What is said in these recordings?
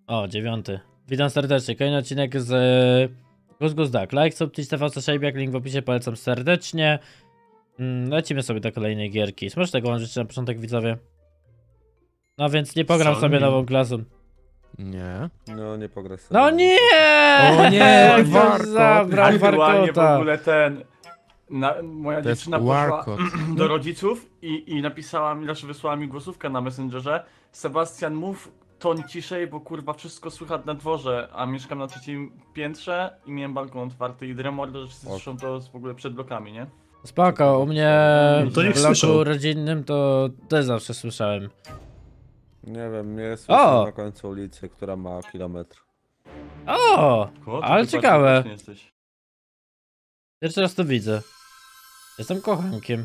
O, 9. Witam serdecznie. Kolejny odcinek z Gus Duck. Like, subtić, TVC Szejbiak, link w opisie, polecam serdecznie. Lecimy sobie do kolejnej gierki. Smasz tego łączyć na początek, widzowie? No więc nie pogram sobie nową klasą. Nie. No nie pograsz sobie. No nie! O nie, Ktoś Warkot. zabrał Aktualnie w Warkota. ogóle moja To jest dziewczyna poszła Warkot. do rodziców i napisała mi, znaczy wysłała mi głosówkę na Messengerze. Sebastian, mów ton ciszej, bo kurwa wszystko słychać na dworze, a mieszkam na 3. piętrze i miałem balkon otwarty i dremor, że wszyscy słyszą to w ogóle przed blokami, nie? Spoko, u mnie No to niech w bloku słyszą. rodzinnym to też zawsze słyszałem. Nie wiem, mnie O! słyszę na końcu ulicy, która ma kilometr. O! Koło, Ale ty ciekawe. bardzo głośny jesteś. Pierwszy raz to widzę. Jestem kochankiem.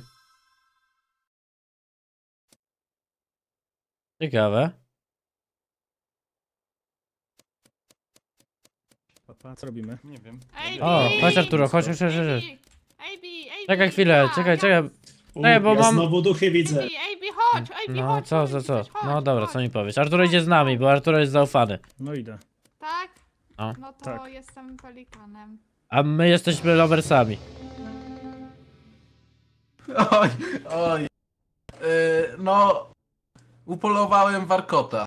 Ciekawe. Papa, co robimy? Nie wiem. O, chodź Arturo, chodź. Czekaj chwilę, czekaj. Nie, bo Ja mam- znowu duchy widzę. Chodź, No co? No dobra, co mi powiesz? Arturo idzie z nami, bo Arturo jest zaufany. No idę. Tak? O. No to Tak. jestem pelikanem. A my jesteśmy loversami. Oj. No. Upolowałem warkota.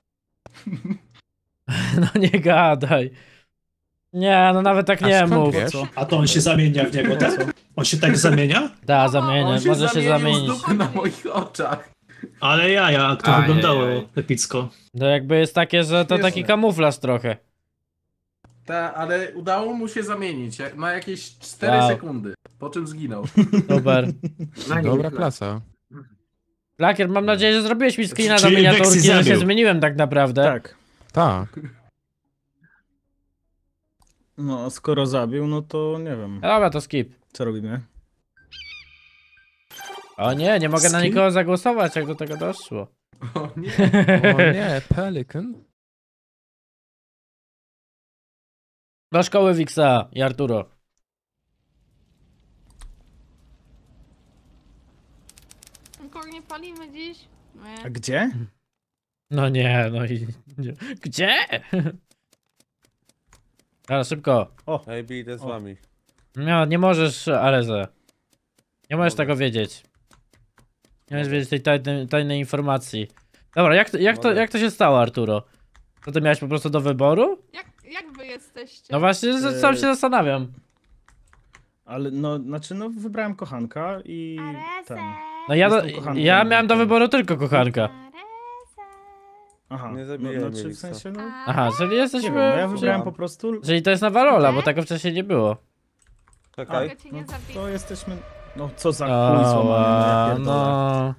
No nie gadaj. Nie, no nawet tak A nie skąd mów. wiesz? Co? A to on się zamienia w niego, tak? On się tak zamienia? Da, zamienię, On może się zamienił z zamienić. dupy na moich oczach. Ale jak to Ajej. wyglądało epicko. To jakby jest takie, że to taki Śmieszne. kamuflaż trochę. Ale udało mu się zamienić na jakieś 4 Wow. sekundy. Po czym zginął. Super. Dobra klasa. Lakier, mam nadzieję, że zrobiłeś mi screena do Czyli miniaturki, Vexy że się zabił. zmieniłem tak naprawdę. Tak. Tak. No, skoro zabił, no to nie wiem. Dobra, to skip. Co robimy? O nie mogę na Skip? nikogo zagłosować, jak do tego doszło. O nie. O nie, Pelican. Do szkoły Wixa i Arturo. Nikogo nie palimy dziś? Nie. A gdzie? No nie, no i... Gdzie? Dobra, szybko. Ej, Bi, idę z wami. No, nie możesz, Areze. Nie możesz Mogę. tego wiedzieć. Nie możesz wiedzieć tej tajnej informacji. Dobra, Mogę. jak to się stało, Arturo? To ty miałeś po prostu do wyboru? Jak wy jesteście? No właśnie, sam się zastanawiam. Ale no, znaczy no wybrałem kochanka i ten. No Jestem kochankiem. ja miałem do wyboru tylko kochanka. Aha, Nie no, zabijaj znaczy mnie, w sensie no... Aha, czyli Nie jesteśmy... wiem, no ja czyli- wybrałem po prostu... Czyli to jest nowa rola, bo tego wcześniej nie było. Czekaj. Mogę cię nie No, zabić. to jesteśmy... No co za O, chuj złamany, ja pierdolę. no.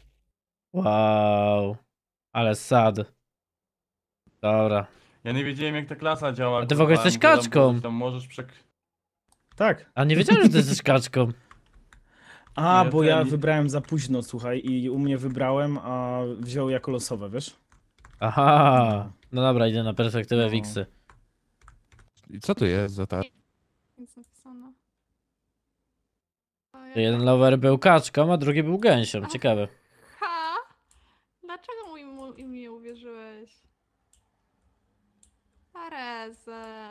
Wow. Ale sad. Dobra. Ja nie wiedziałem jak ta klasa działa. A ty w ogóle kurwa, jesteś mówię, kaczką. Tam możesz Tak. A nie wiedziałem, że ty jesteś kaczką. A, Nie, bo ja ten- wybrałem za późno, słuchaj, i u mnie wybrałem, a wziął jako losowe, wiesz? Aha. No dobra, idę na perspektywę No. Wixy. I co tu jest za ta... Nic napisano. O, Że jeden lover był kaczką, a drugi był gęsią. Ciekawe. Ha! Dlaczego mu imię uwierzyłeś? Areze.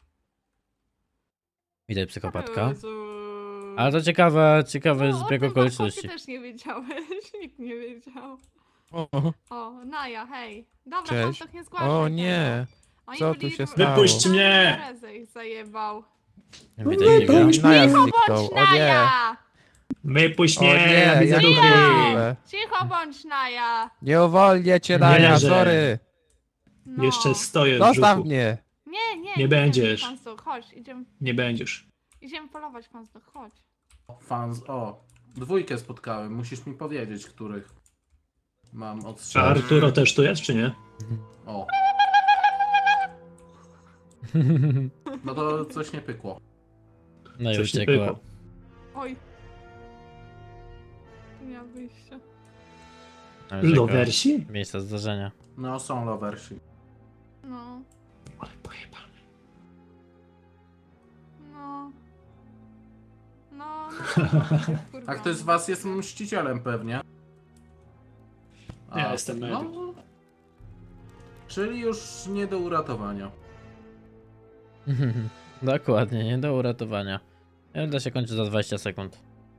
Widać psychopatka. Jezu. Ale to ciekawy No, zbieg o tym okoliczności. Warkocie też nie wiedziałeś, nikt nie wiedział. O, O, Naja, hej. Dobra, Cześć. Fantok, nie zgłaszaj o tego. nie. Oni Co byli tu się po- stało? Wypuść mnie! Arezę ich zajebał. Widać Naja Cicho zniknął. bądź, O nie. Naja! Wypuść O mnie, nie, ja widzę jak to duchy! możliwe? Cicho bądź, Naja! Nie uwolnię cię, Nie Naja, wierzę. sorry. No. Jeszcze stoję w Zostaw brzuchu. mnie. Nie będziesz. Fansuk, chodź, Nie będziesz. idziemy polować, Fansuk, chodź. Fans. O. Dwójkę spotkałem. Musisz mi powiedzieć, których mam A odstrzelić. Arturo też tu jest, czy nie? O. No to coś nie pykło. No i Coś nie uciekła. pykło. Oj. Tu nie ma wyjścia. No, uciekła. Lowersi? Miejsca zdarzenia. No są lowersi. No, Ale pojebane. no. No, kurwa. A ktoś z was jest mścicielem pewnie? Ja jestem no. Medy. Czyli już nie do uratowania. Dokładnie, nie do uratowania. Runda się kończy za 20 sekund.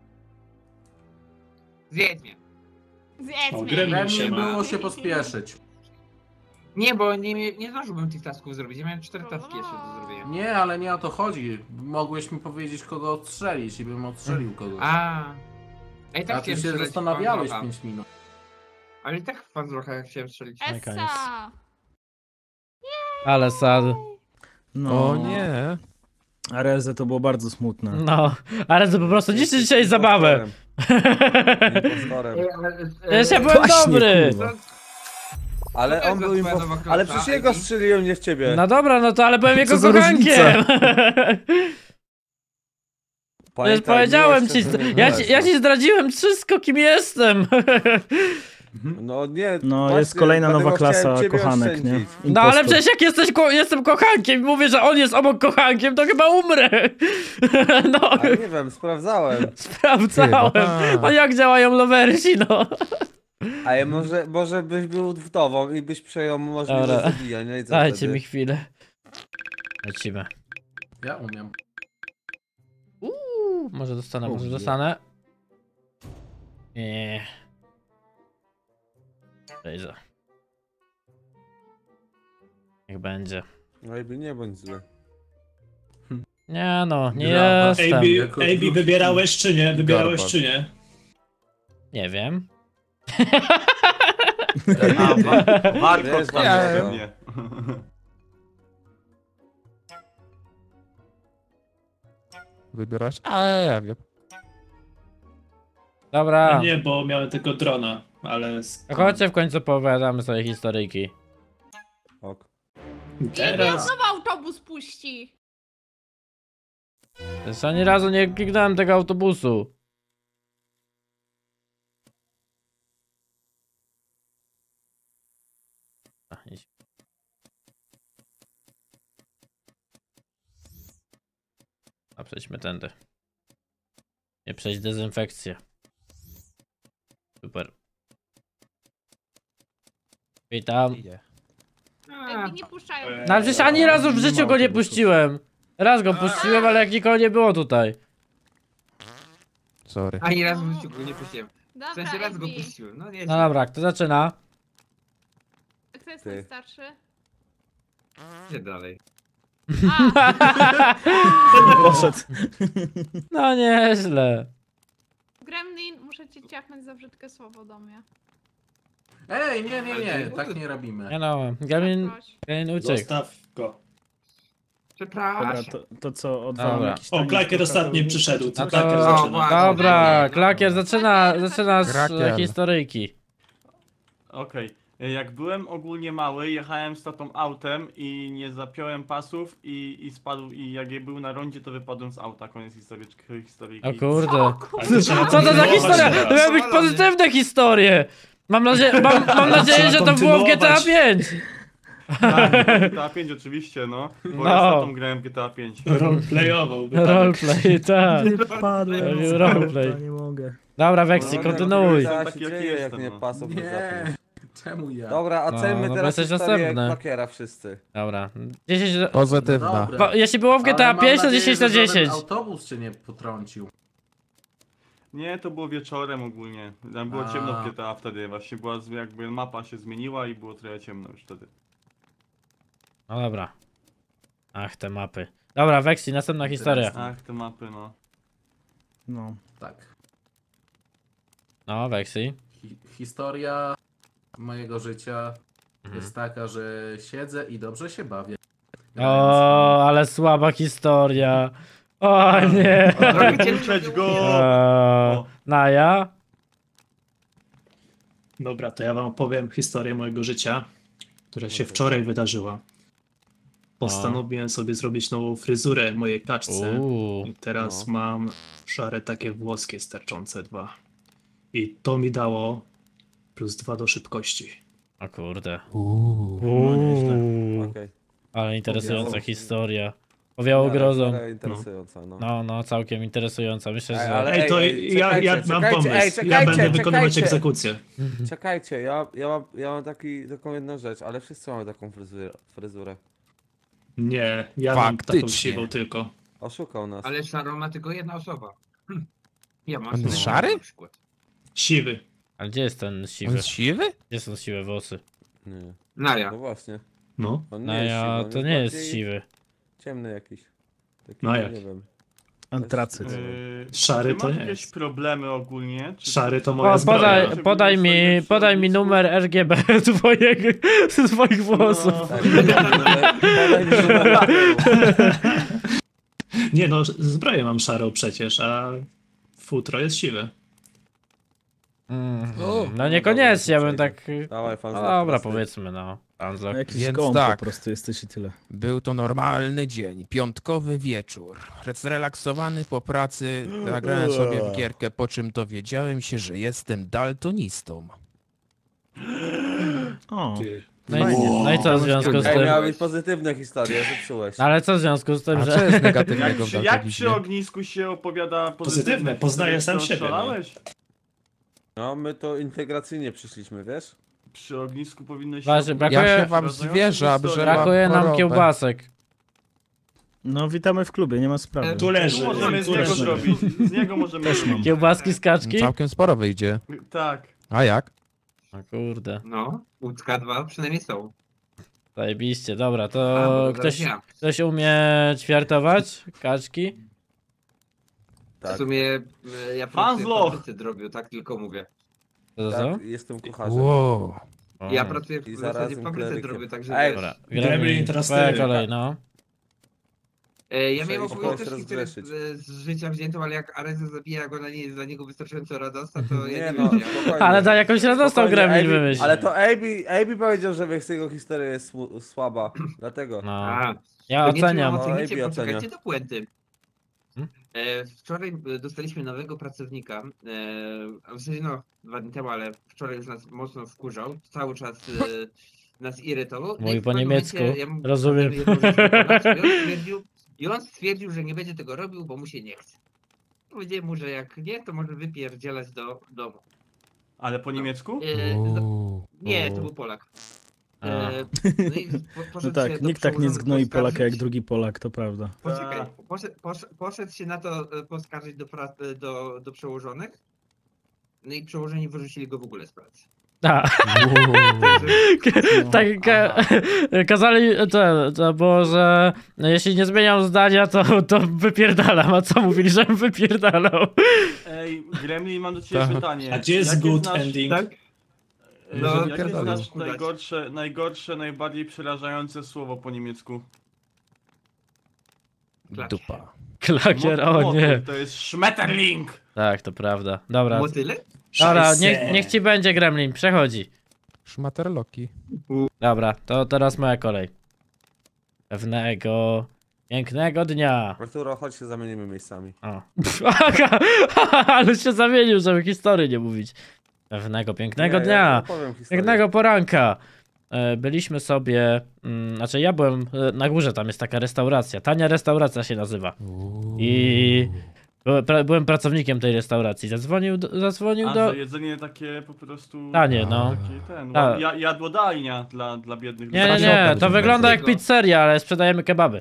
Zjedz mnie. Zjedz O, mnie. gremlin Lepiej się ma. było się pospieszyć. Nie, bo nie zdążyłbym tych tasków zrobić. Ja miałem 4 taski jeszcze do zrobienia. Nie, ale nie o to chodzi. Mogłeś mi powiedzieć, kogo odstrzelić i bym odstrzelił kogoś. A i tak A ty chciałem się strzelać zastanawiałeś w Pan 5 minut. Ale i tak w Pan chciałem strzelić. Na koniec. Essa! Ale sad. No, O nie. Areze to było bardzo smutne. No, ale to po prostu niszczy dzisiaj zabawę. Impostorem. Przecież ja byłem Właśnie, dobry. kurwa. Ale to on jest był twoja nowa impostorem. Ale klasa, przecież jego Ebi? strzeliłem, nie w ciebie. No dobra, no to ale byłem jego Co za kochankiem. Przecież Pamiętaj, powiedziałem miłość ci, to nie ja ci zdradziłem wszystko, kim jestem. No nie. No, właśnie jest kolejna dlatego nowa klasa chciałem ciebie kochanek, nie? oszczędzić. No ale Impostor. przecież jak jestem kochankiem i mówię, że on jest obok kochankiem, to chyba umrę. No, Ale nie wiem, sprawdzałem. sprawdzałem. Chyba. A jak działają lowersi, no. A ja może byś był wdową i byś przejął możliwość Dobra. zabijania i co Dajcie wtedy? mi chwilę. Lecimy. Ja umiem. Może dostanę, może Umie. dostanę. Nie. Przejdę. Niech będzie. No i nie bądź zły. Nie no, nie Graba. jestem. AB, wybierałeś czy nie? Wybierałeś Garbat. czy nie? Nie wiem. Warto Wiesz, tam ja- ode mnie. Wybierasz? A ja wiem. Dobra. Nie, bo miałem tylko drona, ale... To chodźcie w końcu poowiadamy sobie historyjki. Ok. Teraz... Znowu autobus puści. Jeszcze ani razu nie kliknąłem tego autobusu. Idź. A przejdźmy tędy. Nie przejść dezynfekcję. Super. Witam. Jakby nie puszczają. No ale przecież ani razu w życiu go nie puściłem. Raz go puściłem, ale jak nikogo nie było tutaj. Sorry. Ani razu w życiu go nie puściłem. W Dobra, sensie raz go Ebi. puściłem. No nie. No dobra, kto zaczyna? Kto jest Ty. najstarszy? Idzie dalej. A, Poszedł. No nieźle. Gremlin, muszę cię ciachnąć za brzydkie słowo do mnie. Ej, nie, tak nie robimy. Nie no, Gamin uciekł. Zostaw go. Dobra, Przepraszam. to co, odwalam Dobra. jakiś O, taniec Klakier do ostatni Katowicz? przyszedł. No to- Klakier O, zaczyna. właśnie. Dobra, Klakier zaczyna z Klakier. historyjki. Okej. Jak byłem ogólnie mały, jechałem z tatą autem i nie zapiąłem pasów i spadł i jak je był na rondzie, to wypadłem z auta. Koniec historyjki. O kurde. Ale to trzeba Co to za kontynuować historia? teraz. To miały być pozytywne historie. Mam nadzieję, że to było w GTA 5. Tak, GTA 5 oczywiście, no. Bo No. ja z tatą grałem w GTA 5. Roleplayował. wypadek. Roleplay, tak. Nie wpadłem. Robił roleplay. Ja nie mogę. Dobra, Weksy, kontynuuj. Co Taki się jak dzieje, jak jestem, nie no. pasów nie Nie, zapiąć. czemu ja? Dobra, No, oceńmy no bo teraz jesteś historię następny. Klakiera wszyscy. Dobra. 10 do... Pozytywna. Dobra. Bo, jeśli było w GTA Ale mam 5, to nadzieję, 10 na że żaden 10. autobus cię nie potrącił. Nie, to było wieczorem ogólnie. Tam było A. ciemno w GTA wtedy. Właśnie była jakby mapa się zmieniła i było trochę ciemno już wtedy. No dobra. Ach, te mapy. Dobra, Weksy, następna historia. Ach, te mapy, no. No. Tak. No, Weksy. Historia mojego życia Mhm. jest taka, że siedzę i dobrze się bawię. O, ale słaba historia. O nie. Puszczać go! Naja? Dobra, to ja wam opowiem historię mojego życia, która się wczoraj wydarzyła. Postanowiłem sobie zrobić nową fryzurę mojej kaczce. I teraz mam szare takie włoskie sterczące 2. I to mi dało +2 do szybkości. O kurde. No nieźle. Okej. Ale interesująca Objawu. historia. Powiało grozą. Ale interesująca, no. No, całkiem interesująca. Myślę, Ej, że... ale- Ej, to ja mam czekajcie, pomysł. ej, Ja będę czekajcie, wykonywać czekajcie. egzekucję. Czekajcie, ja mam taką jedną rzecz, ale wszyscy mamy taką fryzurę. Nie, ja mam taką Faktycznie. siwą tylko. Oszukał nas. Ale szarą ma tylko jedna osoba. Ja mam On jest sobie szary? na przykład. Siwy. A gdzie jest ten On siwy? jest siwy? Gdzie są siwe włosy? Nie. Naja. No właśnie. No. On No nie jest ja, siwy, on to nie jest bardziej siwy. Ciemny jakiś. Taki, No jak? Nie wiem. Antracyt. Szary ty to masz nie jakieś jest. problemy ogólnie? Czy Szary to czy- moja zbroja. Podaj mi numer RGB twoich włosów. No. Tak, podaj mi numer. Nie no, zbroję mam szarą przecież, a futro jest siwe. No niekoniecznie, ja bym tak... Dawaj, fan No znak dobra, prosty. powiedzmy, no. Unlock. Jakiś Więc gołąb tak. po prostu jesteś i tyle. Był to normalny dzień, piątkowy wieczór. Zrelaksowany po pracy, zagrałem sobie w gierkę, po czym dowiedziałem się, że jestem daltonistą. O, No i co w związku z Ej, tym? miały być pozytywne historie, zepsułeś. Ale co w związku z tym, A że... co jest Jak negatywnego w przy, jak daltonizmie? przy ognisku się opowiada Pozytywne, poznaję sam to siebie, no. strzelałeś? No, my to integracyjnie przyszliśmy, wiesz? Przy ognisku powinno się... Właśnie, Ja brakuje- się wam Rozumiem, zwierzę, historię. że Brakuje nam kiełbasek. no witamy w klubie, nie ma sprawy. Tu leży. Możemy z tu niego leży. zrobić. Z niego możemy Też mam. zrobić. Kiełbaski z kaczki? Całkiem sporo wyjdzie. Tak. A jak? O kurde, No, łódzka 2 przynajmniej są. zajebiście, dobra, A, to bo ktoś umie ćwiartować kaczki? Tak. W sumie ja Fanzlo! pracuję w drobiu, tak tylko mówię. Co? Tak, jestem kucharzem. Wow. O, Ja pracuję I w zasadzie zarazem w fabryce klerykiem. drobiu, także Ej, wiesz. Dobra, Gremlin, teraz twoja ty. kolej, no. Ja miałem Muszę opowiedzieć iść też historię rozgrzeszyć. z życia wziętą, ale jak Areza zabija, jak ona nie jest dla niego wystarczająco radosna, to ja Nie nie no, wiem. spokojnie. Ale da jakąś radosną Spokojnie, gremlin AB wymyśl. Ale to AB powiedział, że jego historia jest słaba, dlatego. No, A, ja to nie oceniam. trzeba ocenić, No, poczekajcie do puenty. Hmm? Wczoraj dostaliśmy nowego pracownika, a w zasadzie no 2 dni temu, ale wczoraj już nas mocno wkurzał, cały czas nas irytował. No Mówi i w po pewnym niemiecku, momencie ja mu rozumiem. powiedziałem jedną rzecz wykonać I on stwierdził, że nie będzie tego robił, bo mu się nie chce. Powiedziałem mu, że jak nie, to może wypierdzielać do domu. Ale po niemiecku? Nie, to był Polak. A. No i No poszedł się tak, do nikt tak nie przełożonych zgnoi Polaka jak poskarżyć. drugi Polak, to prawda. Poczekaj, poszedł się na to poskarżyć do przełożonych. No i przełożeni wyrzucili go w ogóle z pracy. A, Także, tak kazali, to było, że jeśli nie zmieniam zdania, to wypierdalam. A co mówili, żebym wypierdalał? Ej, Gremlin, mam do ciebie Tak. pytanie. A gdzie jest Jakie good znasz- ending? tak? No, Jakie pierdolę. znasz najgorsze, najbardziej przerażające słowo po niemiecku? Dupa. Klakier, o Motyl, nie. To jest Schmetterling! Tak, to prawda. Dobra, Motyle? dobra, Scheisse. niech ci będzie Gremlin, przechodzi. Szmaterloki. Dobra, to teraz moja kolej. Pewnego pięknego dnia. Arturo, chodź się zamienimy miejscami. O. Ale się zamienił, żeby historii nie mówić. Pewnego pięknego Nie, dnia. ja opowiem historię. Pięknego poranka. Byliśmy sobie, znaczy ja byłem na górze, tam jest taka restauracja, tania restauracja się nazywa. I byłem pracownikiem tej restauracji. Zadzwonił A, do... że jedzenie takie po prostu... Tanie, no. Takie ten, Tak. jadłodajnia dla biednych Nie, ludzi. to wygląda jak pizzeria, ale sprzedajemy kebaby.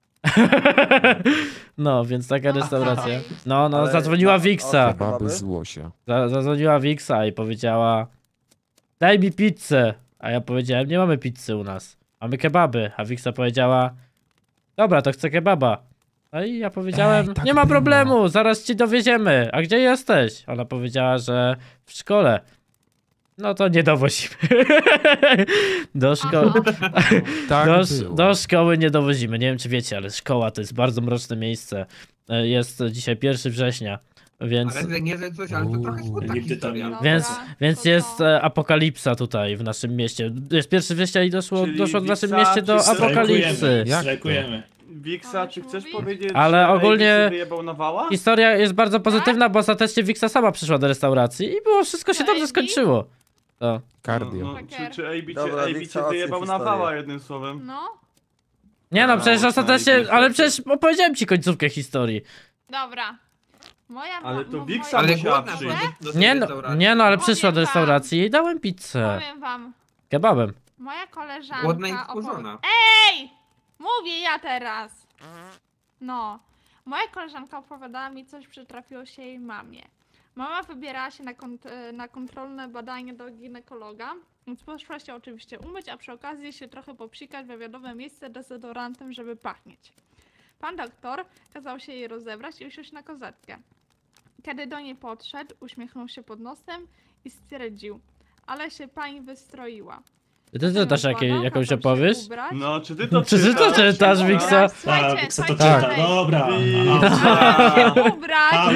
No, więc taka restauracja. No, Ale zadzwoniła na- Wiksa. Baby z łosia. Zadzwoniła Wiksa i powiedziała: daj mi pizzę. A ja powiedziałem: nie mamy pizzy u nas. Mamy kebaby. A Wiksa powiedziała: dobra, to chcę kebaba. No i ja powiedziałem: Ej, tak nie ma było. problemu, zaraz ci dowieziemy. A gdzie jesteś? Ona powiedziała, że w szkole. No to nie dowozimy. Do szkoły. Tak było. Do szkoły nie dowozimy. Nie wiem, czy wiecie, ale szkoła to jest bardzo mroczne miejsce. Jest dzisiaj 1 września, więc, Ale nie, że coś, ale to trochę smutna Nigdy tam historia. nie- więc jest apokalipsa tutaj w naszym mieście. Jest 1 września i doszło Czyli w naszym Wiksa mieście do wszyscy apokalipsy. Jak to? Strajkujemy. Wiksa, czy chcesz Mówi? powiedzieć, Ale że ogólnie- AB się wyjebał na wała? Historia jest bardzo pozytywna, bo ostatecznie Wiksa sama przyszła do restauracji i było wszystko się To dobrze AB? skończyło. To. Cardio. No, czy AB Dobra, cię Wiksa, wyjebał na oceń wała historię. jednym słowem? No, Nie no, przecież Udało się ostatecznie, najbliżej. ale przecież opowiedziałem ci końcówkę historii. Dobra. Moja Ale to Wiksa Ale musiała głodna przyjść. była do tej Nie no, restauracji. nie no, ale Powiem przyszła do wam. restauracji i jej dałem pizzę. Powiem wam, Kebabem. moja koleżanka... Głodna i wkurzona. Ej! Mówię ja teraz! No. Moja koleżanka opowiadała mi, coś przytrafiło się jej mamie. Mama wybierała się na kontrolne badanie do ginekologa, więc poszła się oczywiście umyć, a przy okazji się trochę popsikać we wiadome miejsce dezodorantem, żeby pachnieć. Pan doktor kazał się jej rozebrać i usiąść na kozetkę. Kiedy do niej podszedł, uśmiechnął się pod nosem i stwierdził, ale się pani wystroiła. Ty czytasz jakąś Kazał się opowieść? ubrać. No, czy ty to Czy ty to czytasz, Wiksa? Dobra, Tak, słuchajcie, Wiksa to słuchajcie czyta. dalej. Dobra. Kazał się ubrać. Out.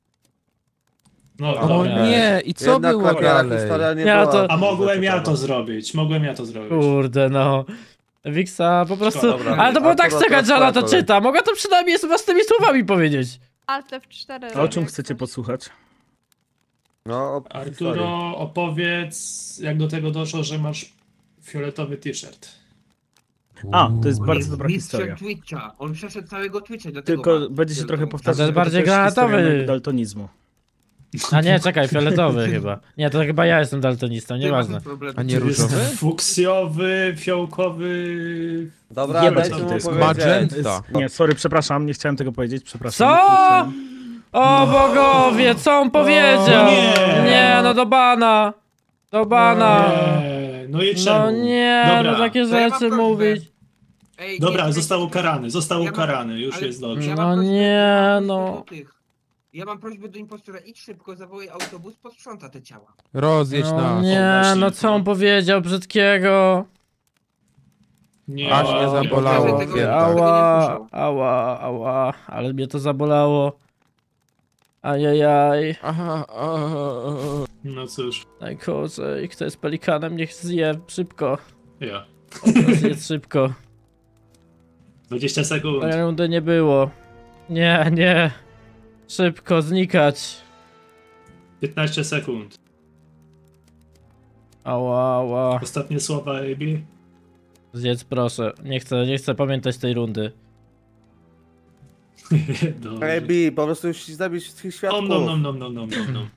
No O dobra. nie, i co Jednak było taka dalej? historia nie Ja była to- A mogłem ja ciekawa. to zrobić. Mogłem ja to zrobić. Kurde no. Wiksa po prostu... Dobra. Ale to było tak Akurat czekać, że ona to twoja kolej. czyta. Mogła to przynajmniej z własnymi słowami powiedzieć. Alt F4. A o czym jak chcecie coś. posłuchać? No, Arturo, opowiedz, jak do tego doszło, że masz fioletowy t-shirt. A, to jest On bardzo jest dobra mistrzem historia. Twitcha. On przeszedł całego Twitcha, dlatego Tylko ma będzie się trochę wielką- powtarzać. To jest bo bardziej też historia granatowy. mojego daltonizmu. A nie, czekaj, fioletowy chyba. Nie, to chyba ja jestem daltonistą, Ty nieważne. masz problem. A nie Tu jest różowy? fuksjowy, fiołkowy... Dobra, Wiemy, dajcie co to mu jest. powiedzieć. Magenta. Nie, sorry, przepraszam, nie chciałem tego powiedzieć, przepraszam. Co? O bogowie, co on powiedział? No nie. Nie, no do bana. Do bana. No i czemu? No nie, Dobra. no takie To ja mam rzeczy prośbę. mówić. Ej, Dobra, nie, został nie, ukarany, został Ja mam- ukarany, już ale- jest dobrze. Ja No mam prośbę- nie, ja mam no. prośbę do tych. Ja mam prośbę do impostora, idź szybko, zawołaj autobus, posprząta te ciała. Rozjedź No nas. nie, właśnie, no co on powiedział brzydkiego? Nie, Aż mnie nie, zabolało. Tego- Wiem, tak. Ała, ała, ale mnie to zabolało. Ajajaj, Aha, No cóż, najgorzej. Kto jest pelikanem, niech zje szybko. ja. Zjedz szybko. 20 sekund. Tej rundy nie było. Nie, nie. Szybko, znikać. 15 sekund. Ała. Ostatnie słowa, AB. Zjedz proszę. Nie chcę pamiętać tej rundy. Dobrze. Ej, Bi, po prostu musisz zabić wszystkich świadków. Nom.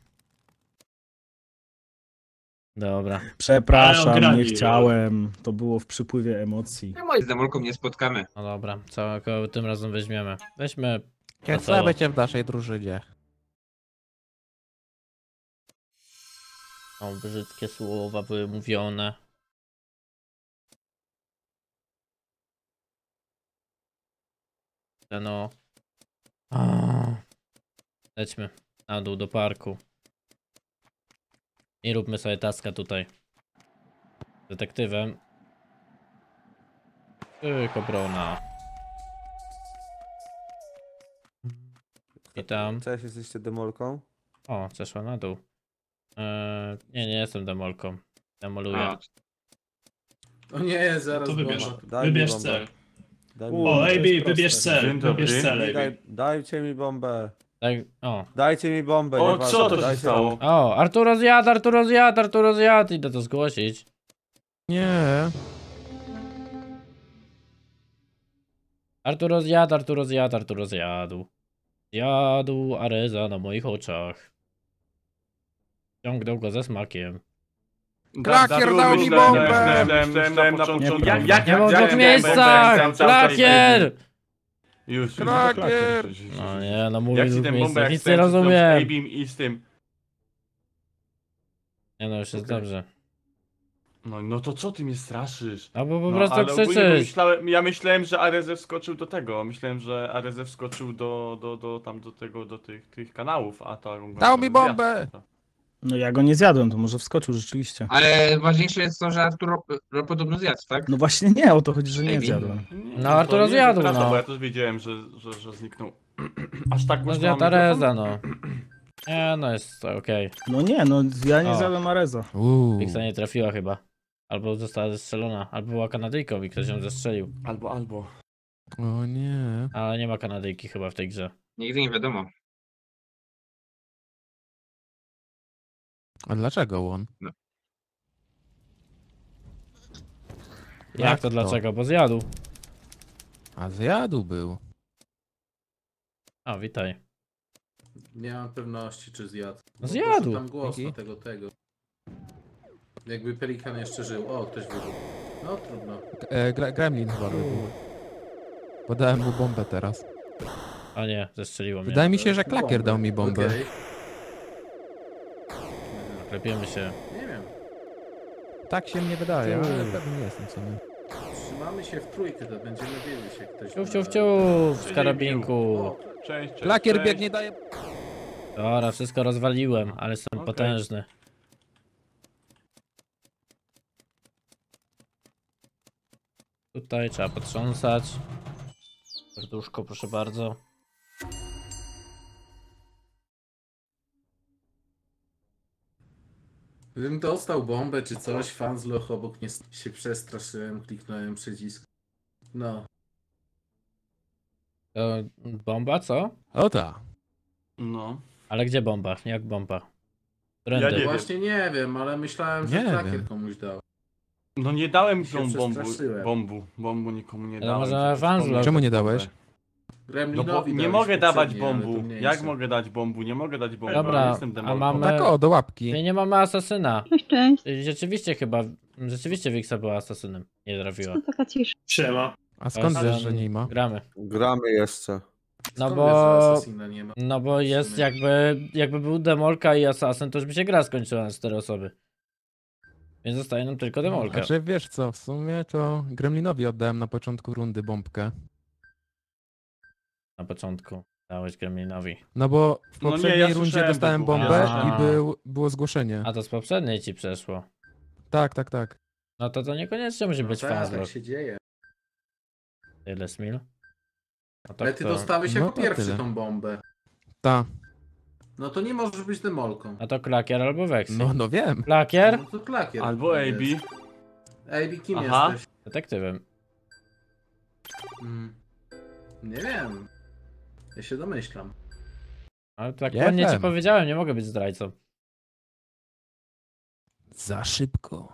Dobra. Przepraszam, Ale ograni, nie chciałem. To było w przypływie emocji. Ja moje z demolką nie spotkamy. No dobra, całe koło tym razem weźmiemy. Weźmy. ja Wesoło. chcę być w naszej drużynie. O, brzydkie słowa były mówione. No. Lećmy na dół do parku. I róbmy sobie taska tutaj. Detektywem. Tylko Brona. I tam. Cześć, jesteście demolką? O, zeszła na dół. Nie jestem demolką. Demoluję. A, O nie, zaraz To wybierz. bomba. Daj mi Wybierz bombę. cel. Daj mi O, O, bombę. AB, jest wybierz proste. cel. Dzień dobry. Wybierz cel, AB. Dajcie mi bombę. Tak, o. Dajcie mi bombę. O, nieważne, co to się dajcie stało? O, Arturo zjadł. Idę to zgłosić. Nie. Arturo zjadł. Zjadł Areza na moich oczach. Ciągnął go ze smakiem. Klakier dał mi bombę! Myślałem na początku. Nie ma w dwóch miejscach! Klakier! Już. Klakier! No nie, no mówię Jak w ci dwóch ten bombę, miejscach, jak nic nie chciałem zrobić rozumiem. A-beam i z tym. Nie no, już jest Okej. dobrze. No to co ty mnie straszysz? No bo po No, prostu ale ogólnie krzyczysz. ja myślałem, że Areze wskoczył do tego. Myślałem, że Areze wskoczył do tych kanałów, a to on go Dał mi zjadł. bombę! No ja go nie zjadłem, to może wskoczył rzeczywiście. ale ważniejsze jest to, że Arturo podobno zjadł, tak? No właśnie nie, o to chodzi, że nie Maybe. zjadłem. No, Arturo to nie, zjadł, prawda, no. Bo ja też wiedziałem, że zniknął. Aż tak No głośno zjadł mam mikrofon? Areza, no. Nie, no jest okej. No nie, no ja nie O. zjadłem Areza. Wiksa nie trafiła chyba. Albo została zestrzelona, albo była Kanadyjką i ktoś ją zestrzelił. Albo. O nie. Ale nie ma Kanadyjki chyba w tej grze. Nigdy nie wiadomo. A dlaczego on? Jak to dlaczego? Bo zjadł. A zjadł był. O, witaj. Nie mam pewności, czy zjadł. No Bo zjadł. poszedł tam głośno Dzięki. tego. Jakby pelikan jeszcze żył. O, ktoś wybuchł. No trudno. Gremlin chyba wybuchł. Podałem mu bombę teraz. O nie, zestrzeliło mnie. Wydaje mi się, że klakier dał mi bombę. Okej. Klepiemy się. Nie wiem. Tak się mnie wydaje, ale pewnie nie jestem sobie. Trzymamy się w trójkę, to będziemy wiedzieć, jak ktoś... Ciuf, ciuf, ciuf, z karabinku. O, Cześć, cześć. Klakier cześć. biegnie, daje... Dobra, wszystko rozwaliłem, ale jestem Okej. potężny. Tutaj trzeba potrząsać. Serduszko, proszę bardzo. Gdybym dostał bombę czy coś, fanzloch obok nie się przestraszyłem, kliknąłem przycisk. No. To bomba, co? O ta. No. Ale gdzie bomba? Jak bomba? Ja nie Trendy. wiem. Właśnie nie wiem, ale myślałem, że Nie klakier wiem. komuś dał. No nie dałem Się tą przestraszyłem. bombu nikomu nie Ale dałem. może przecież Fanzlog. pomyśl Czemu nie sobie. dałeś? No bo Gremlinowi nie dałeś mogę dawać poprzednie, ale to bombu. mniejsze. Jak mogę dać bombu? Nie mogę dać bombu. Dobra, ale jestem a demolką. mamy- Tak o, do łapki. My nie mamy asasyna. Cześć, cześć. Rzeczywiście chyba, rzeczywiście Wiksa była asasynem. Nie trafiła. Co taka cisza? Siema. A skąd Ale wiesz, że nie ma? Gramy. Gramy jeszcze. No Skąd bo... wiesz, że Assassina nie ma? No bo jest sumie. jakby był demolka i asasyn, to już by się gra skończyła na 4 osoby. Więc zostaje nam tylko demolka. Znaczy wiesz co, w sumie to Gremlinowi oddałem na początku rundy bombkę. Na początku dałeś Gremlinowi. No bo w No nie, poprzedniej ja rundzie słyszałem dostałem wybuch. bombę A. i było zgłoszenie. A to z poprzedniej ci przeszło. Tak, tak, tak. No to niekoniecznie musi No być tak, fanzlog. tak się dzieje. Tyle smil. No to Ale ty kto? dostałeś No jako to pierwszy tyle. tą bombę. Ta. No to nie możesz być demolką. No to Klakier albo Vexy. No wiem. Klakier? No to klakier. Albo jest. AB. AB, kim Aha. jesteś? Detektywem. Nie wiem. Ja się domyślam. Ale tak Nie ładnie ci wiem. powiedziałem, nie mogę być zdrajcą. Za szybko.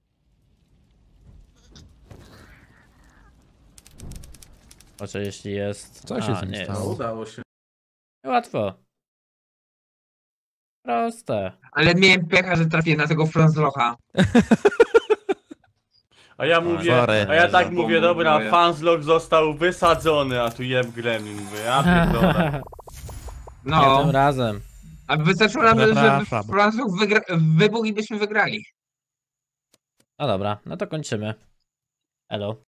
Oczy jeśli jest... Co się z nim nie stało? No, jest. udało się. Łatwo. Proste. Ale miałem pecha, że trafię na tego Franzlocha. A ja mówię, sorry. a ja tak Bombą mówię, dobra, moja. fanzlog został wysadzony, a tu jeb gremlin, mówię, ja pierdolę. Nie No, tym razem. a wystarczyło nam, że Przepraszam. Franzloch wybuchł i byśmy wygrali. No dobra, no to kończymy. Elo.